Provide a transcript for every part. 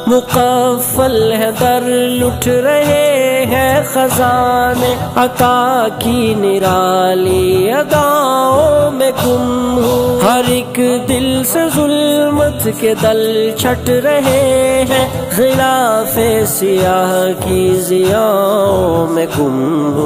مقفل ہے در لٹ رہے ہیں خزانے، عطا کی نرالی اداؤں میں گم ہوں، ہر ایک دل سے ظلمت کے دل چھٹ رہے ہیں، غلاف سیاہ کی ضیاؤں میں گم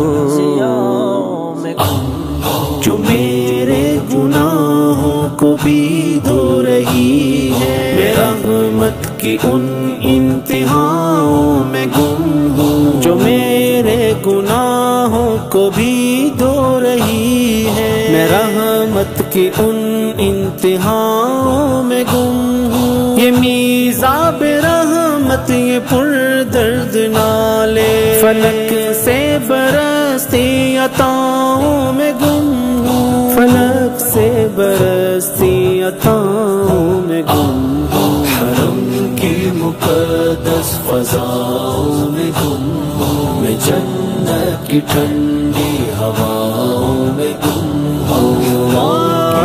ہوں، جو میرے گناہوں کو بھی دھو رہی ہے، میں رحمت کی ان انتہاؤں میں گم ہوں، جو میرے گناہوں کو بھی دھو رہی ہے، میں رحمت کی ان انتہاؤں میں گم ہوں، یہ میزاب رحمت یہ پر درد نالے فلک سے برستی عطاؤں میں گم ہوں، فلک سے برستی عطاؤں میں گم ہوں، حرم کی مقدس فضاؤں میں گم ہوں، میں جنت کی ٹھنڈی ہواؤں میں گم ہوں،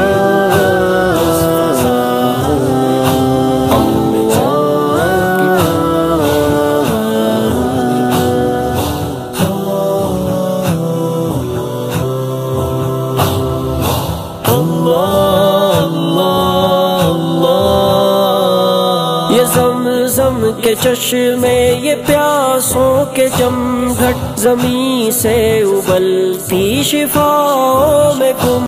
زمزم کے چشمے یہ پیاسوں کے جم گھٹ، زمین سے ابلتی شفاؤں میں گم